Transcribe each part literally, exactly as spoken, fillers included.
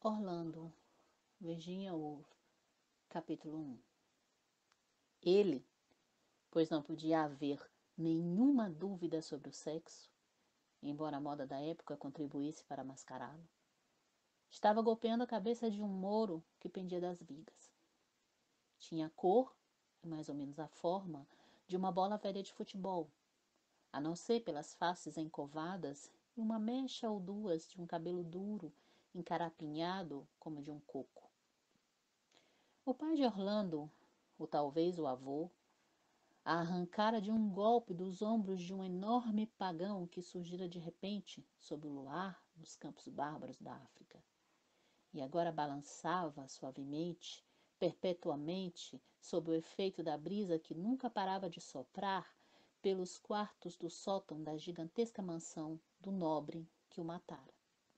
Orlando, Virginia Woolf, capítulo um. Ele, pois não podia haver nenhuma dúvida sobre o sexo, embora a moda da época contribuísse para mascará-lo, estava golpeando a cabeça de um mouro que pendia das vigas. Tinha a cor e mais ou menos a forma de uma bola velha de futebol, a não ser pelas faces encovadas e uma mecha ou duas de um cabelo duro, encarapinhado como de um coco. O pai de Orlando, ou talvez o avô, a arrancara de um golpe dos ombros de um enorme pagão que surgira de repente sob o luar nos campos bárbaros da África. E agora balançava suavemente, perpetuamente, sob o efeito da brisa que nunca parava de soprar pelos quartos do sótão da gigantesca mansão do nobre que o matara.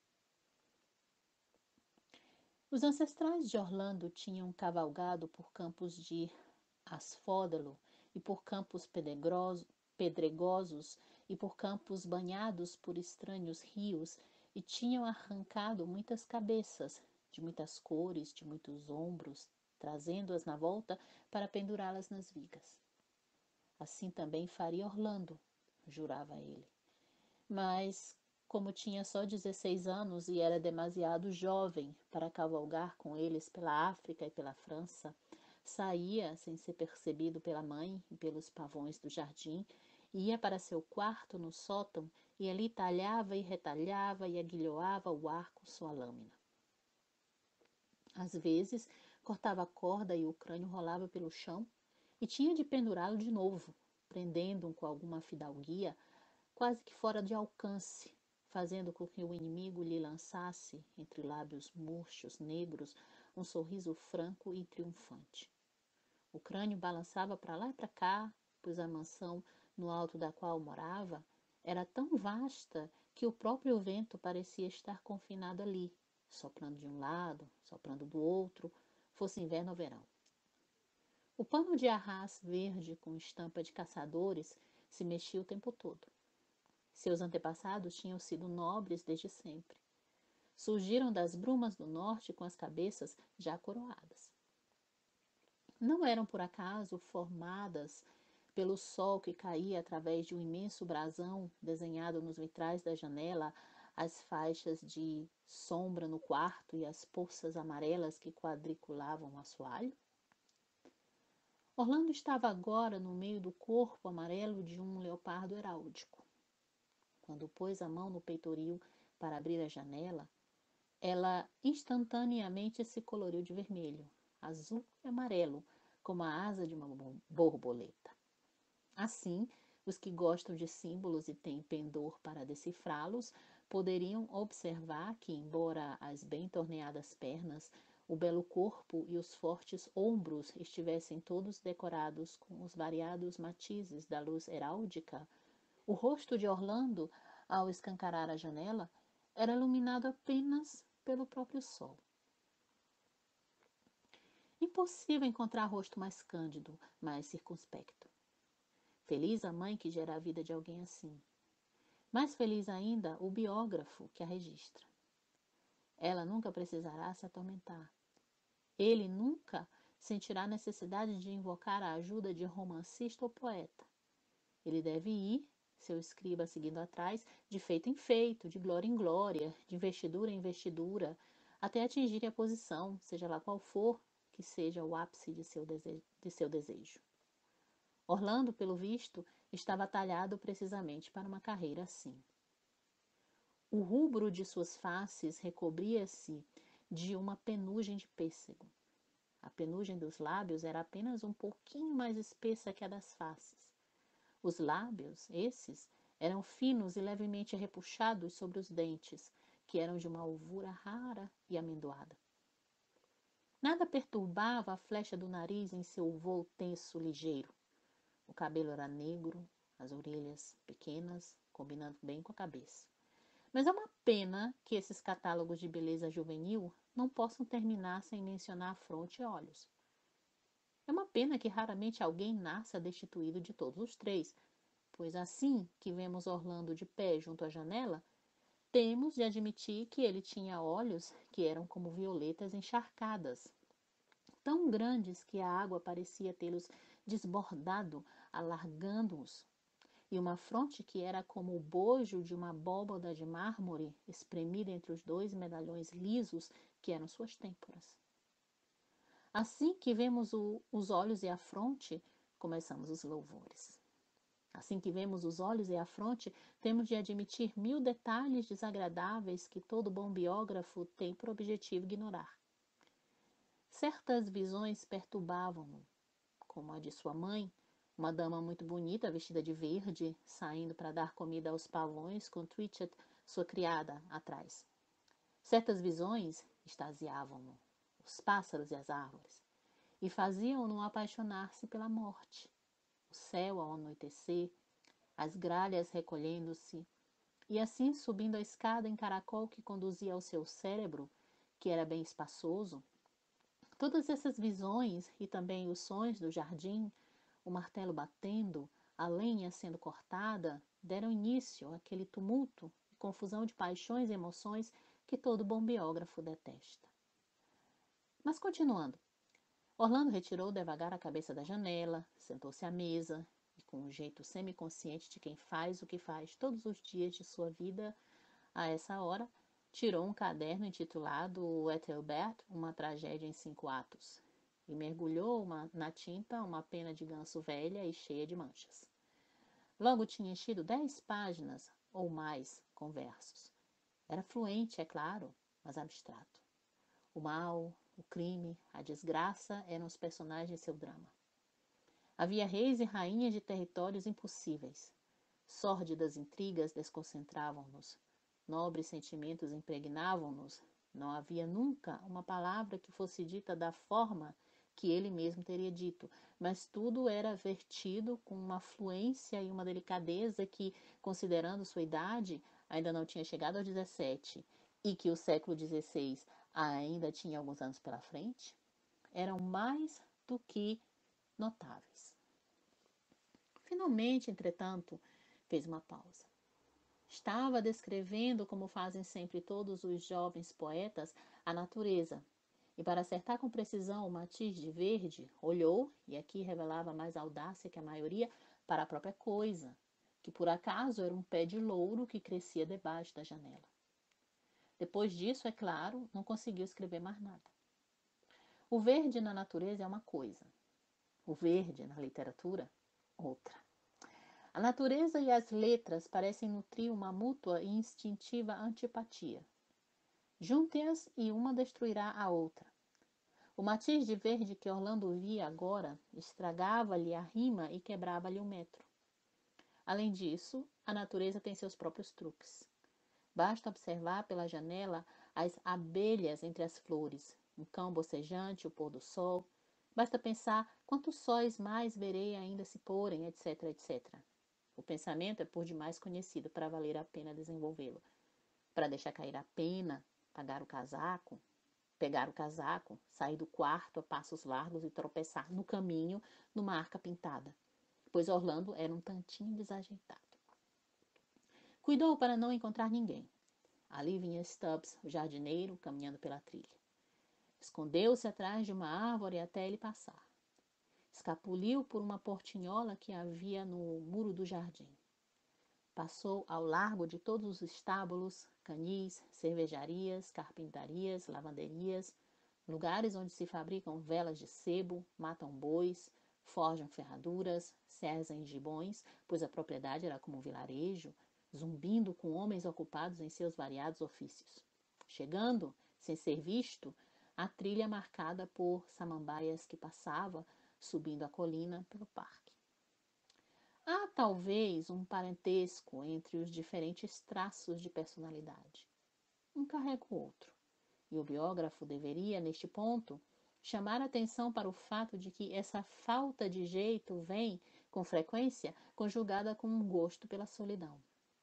Os ancestrais de Orlando tinham cavalgado por campos de asfódalo e por campos pedregosos e por campos banhados por estranhos rios e tinham arrancado muitas cabeças, de muitas cores, de muitos ombros, trazendo-as na volta para pendurá-las nas vigas. Assim também faria Orlando, jurava ele. Mas, como tinha só dezesseis anos e era demasiado jovem para cavalgar com eles pela África e pela França, saía sem ser percebido pela mãe e pelos pavões do jardim, ia para seu quarto no sótão e ali talhava e retalhava e aguilhoava o arco sua lâmina. Às vezes, cortava a corda e o crânio rolava pelo chão e tinha de pendurá-lo de novo, prendendo-o com alguma fidalguia, quase que fora de alcance, fazendo com que o inimigo lhe lançasse, entre lábios murchos, negros, um sorriso franco e triunfante. O crânio balançava para lá e para cá, pois a mansão no alto da qual morava era tão vasta que o próprio vento parecia estar confinado ali, soprando de um lado, soprando do outro, fosse inverno ou verão. O pano de arraz verde com estampa de caçadores se mexia o tempo todo. Seus antepassados tinham sido nobres desde sempre. Surgiram das brumas do norte com as cabeças já coroadas. Não eram por acaso formadas pelo sol que caía através de um imenso brasão desenhado nos vitrais da janela, as faixas de sombra no quarto e as poças amarelas que quadriculavam o assoalho? Orlando estava agora no meio do corpo amarelo de um leopardo heráldico. Quando pôs a mão no peitoril para abrir a janela, ela instantaneamente se coloriu de vermelho, azul e amarelo, como a asa de uma borboleta. Assim, os que gostam de símbolos e têm pendor para decifrá-los, poderiam observar que, embora as bem torneadas pernas, o belo corpo e os fortes ombros estivessem todos decorados com os variados matizes da luz heráldica, o rosto de Orlando, ao escancarar a janela, era iluminado apenas pelo próprio sol. Impossível encontrar rosto mais cândido, mais circunspecto. Feliz a mãe que gera a vida de alguém assim. Mais feliz ainda o biógrafo que a registra. Ela nunca precisará se atormentar. Ele nunca sentirá necessidade de invocar a ajuda de romancista ou poeta. Ele deve ir, seu escriba seguindo atrás, de feito em feito, de glória em glória, de investidura em investidura, até atingir a posição, seja lá qual for, que seja o ápice de seu desejo. De seu desejo. Orlando, pelo visto, estava talhado precisamente para uma carreira assim. O rubro de suas faces recobria-se de uma penugem de pêssego. A penugem dos lábios era apenas um pouquinho mais espessa que a das faces. Os lábios, esses, eram finos e levemente repuxados sobre os dentes, que eram de uma alvura rara e amendoada. Nada perturbava a flecha do nariz em seu vôo tenso ligeiro. O cabelo era negro, as orelhas pequenas, combinando bem com a cabeça. Mas é uma pena que esses catálogos de beleza juvenil não possam terminar sem mencionar fronte e olhos. É uma pena que raramente alguém nasça destituído de todos os três, pois assim que vemos Orlando de pé junto à janela, temos de admitir que ele tinha olhos que eram como violetas encharcadas, tão grandes que a água parecia tê-los desbordado, alargando-os, e uma fronte que era como o bojo de uma abóbada de mármore espremida entre os dois medalhões lisos que eram suas têmporas. Assim que vemos o, os olhos e a fronte, começamos os louvores. Assim que vemos os olhos e a fronte, temos de admitir mil detalhes desagradáveis que todo bom biógrafo tem por objetivo ignorar. Certas visões perturbavam-no, como a de sua mãe, uma dama muito bonita, vestida de verde, saindo para dar comida aos pavões, com Twitchet, sua criada, atrás. Certas visões extasiavam-no, os pássaros e as árvores, e faziam-no apaixonar-se pela morte. O céu ao anoitecer, as gralhas recolhendo-se, e assim subindo a escada em caracol que conduzia ao seu cérebro, que era bem espaçoso. Todas essas visões e também os sons do jardim, o martelo batendo, a lenha sendo cortada, deram início àquele tumulto e confusão de paixões e emoções que todo bom biógrafo detesta. Mas continuando, Orlando retirou devagar a cabeça da janela, sentou-se à mesa e, com um jeito semiconsciente de quem faz o que faz todos os dias de sua vida a essa hora, tirou um caderno intitulado Ethelbert, uma tragédia em cinco atos, e mergulhou uma, na tinta uma pena de ganso velha e cheia de manchas. Logo tinha enchido dez páginas ou mais com versos. Era fluente, é claro, mas abstrato. O mal, o crime, a desgraça eram os personagens de seu drama. Havia reis e rainhas de territórios impossíveis. Sórdidas intrigas desconcentravam-nos. Nobres sentimentos impregnavam-nos. Não havia nunca uma palavra que fosse dita da forma que ele mesmo teria dito, mas tudo era vertido com uma fluência e uma delicadeza que, considerando sua idade, ainda não tinha chegado aos dezessete, e que o século dezesseis ainda tinha alguns anos pela frente, eram mais do que notáveis. Finalmente, entretanto, fez uma pausa. Estava descrevendo, como fazem sempre todos os jovens poetas, a natureza, e para acertar com precisão o matiz de verde, olhou, e aqui revelava mais audácia que a maioria, para a própria coisa, que por acaso era um pé de louro que crescia debaixo da janela. Depois disso, é claro, não conseguiu escrever mais nada. O verde na natureza é uma coisa, o verde na literatura, outra. A natureza e as letras parecem nutrir uma mútua e instintiva antipatia. Junte-as e uma destruirá a outra. O matiz de verde que Orlando via agora estragava-lhe a rima e quebrava-lhe o metro. Além disso, a natureza tem seus próprios truques. Basta observar pela janela as abelhas entre as flores, um cão bocejante, o pôr do sol. Basta pensar quantos sóis mais verei ainda se porem, etc, etcétera. O pensamento é por demais conhecido para valer a pena desenvolvê-lo. Para deixar cair a pena, pagar o casaco, pegar o casaco, sair do quarto a passos largos e tropeçar no caminho numa arca pintada, pois Orlando era um tantinho desajeitado. Cuidou para não encontrar ninguém. Ali vinha Stubbs, o jardineiro, caminhando pela trilha. Escondeu-se atrás de uma árvore até ele passar. Escapuliu por uma portinhola que havia no muro do jardim. Passou ao largo de todos os estábulos, canis, cervejarias, carpintarias, lavanderias, lugares onde se fabricam velas de sebo, matam bois, forjam ferraduras, cerzem gibões, pois a propriedade era como um vilarejo, zumbindo com homens ocupados em seus variados ofícios. Chegando, sem ser visto, a trilha marcada por samambaias que passava, subindo a colina pelo parque. Há talvez um parentesco entre os diferentes traços de personalidade. Um carrega o outro, e o biógrafo deveria, neste ponto, chamar atenção para o fato de que essa falta de jeito vem, com frequência, conjugada com um gosto pela solidão.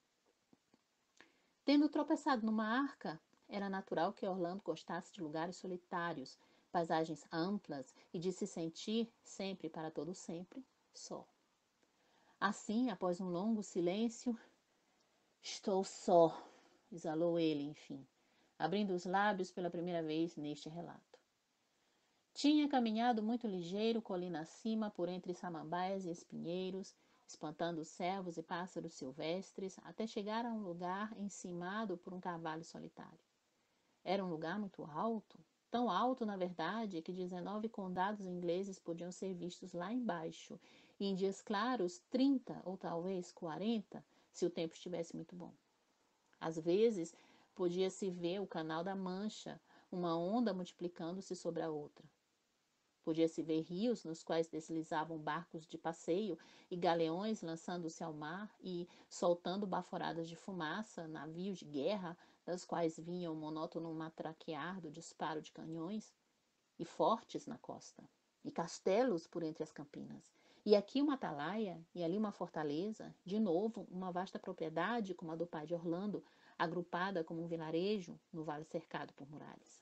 Tendo tropeçado numa arca, era natural que Orlando gostasse de lugares solitários, paisagens amplas e de se sentir, sempre para todo sempre, só. Assim, após um longo silêncio, estou só, exalou ele, enfim, abrindo os lábios pela primeira vez neste relato. Tinha caminhado muito ligeiro, colina acima, por entre samambaias e espinheiros, espantando cervos e pássaros silvestres, até chegar a um lugar encimado por um cavalo solitário. Era um lugar muito alto, tão alto, na verdade, que dezenove condados ingleses podiam ser vistos lá embaixo, e em dias claros, trinta ou talvez quarenta, se o tempo estivesse muito bom. Às vezes, podia-se ver o Canal da Mancha, uma onda multiplicando-se sobre a outra. Podia-se ver rios nos quais deslizavam barcos de passeio e galeões lançando-se ao mar e soltando baforadas de fumaça, navios de guerra, das quais vinha o monótono matraquear do disparo de canhões, e fortes na costa, e castelos por entre as campinas. E aqui uma atalaia, e ali uma fortaleza, de novo uma vasta propriedade como a do pai de Orlando, agrupada como um vilarejo no vale cercado por muralhas.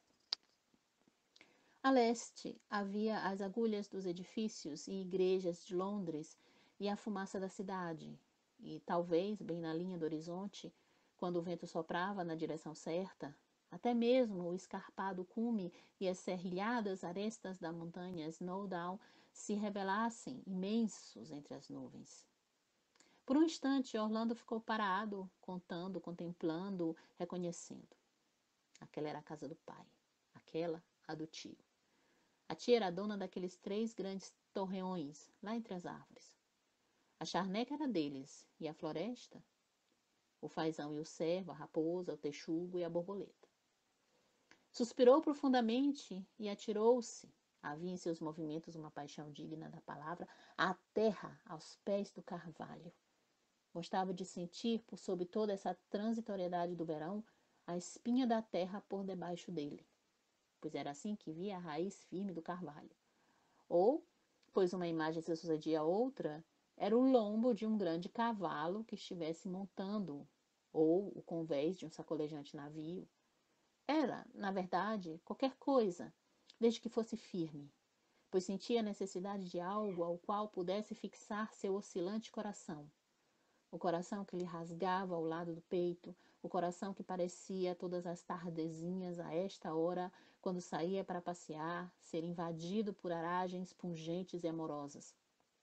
A leste havia as agulhas dos edifícios e igrejas de Londres e a fumaça da cidade, e talvez, bem na linha do horizonte, quando o vento soprava na direção certa, até mesmo o escarpado cume e as serrilhadas arestas da montanha Snowdown se revelassem imensos entre as nuvens. Por um instante, Orlando ficou parado, contando, contemplando, reconhecendo. Aquela era a casa do pai, aquela a do tio. A tia era dona daqueles três grandes torreões, lá entre as árvores. A charneca era deles, e a floresta? O fazão e o cervo, a raposa, o texugo e a borboleta. Suspirou profundamente e atirou-se, havia em seus movimentos uma paixão digna da palavra, à terra, aos pés do carvalho. Gostava de sentir, por sob toda essa transitoriedade do verão, a espinha da terra por debaixo dele, pois era assim que via a raiz firme do carvalho. Ou, pois uma imagem se sucedia a outra, era o lombo de um grande cavalo que estivesse montando, ou o convés de um sacolejante navio. Era, na verdade, qualquer coisa, desde que fosse firme, pois sentia a necessidade de algo ao qual pudesse fixar seu oscilante coração. O coração que lhe rasgava ao lado do peito, o coração que parecia todas as tardezinhas a esta hora, quando saía para passear, ser invadido por aragens pungentes e amorosas.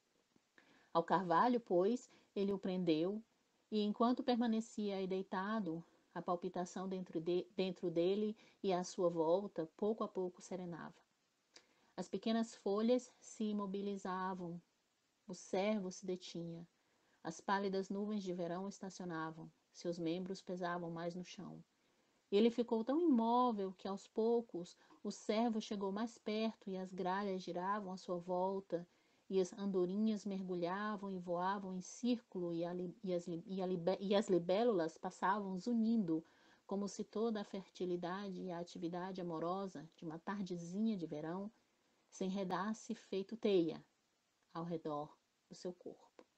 Ao carvalho, pois, ele o prendeu, e enquanto permanecia aí deitado, a palpitação dentro, de, dentro dele e à sua volta, pouco a pouco serenava. As pequenas folhas se imobilizavam, o cervo se detinha, as pálidas nuvens de verão estacionavam, seus membros pesavam mais no chão. Ele ficou tão imóvel que, aos poucos, o cervo chegou mais perto e as gralhas giravam à sua volta, e as andorinhas mergulhavam e voavam em círculo, e, a, e, as, e, a, e as libélulas passavam zunindo, como se toda a fertilidade e a atividade amorosa de uma tardezinha de verão se enredasse feito teia ao redor do seu corpo.